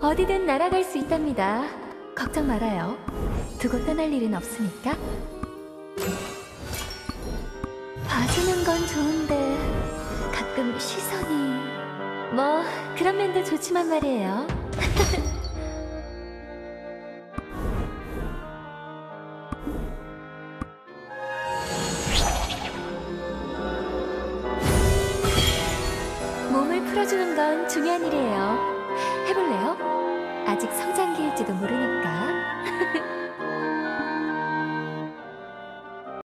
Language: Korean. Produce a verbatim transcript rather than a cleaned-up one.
어디든 날아갈 수 있답니다. 걱정 말아요. 두고 떠날 일은 없으니까. 봐주는 건 좋은데 가끔 시선이... 뭐 그런 면도 좋지만 말이에요. 몸을 풀어주는 건 중요한 일이에요. 해볼래요? 아직 성장기일지도 모르니까.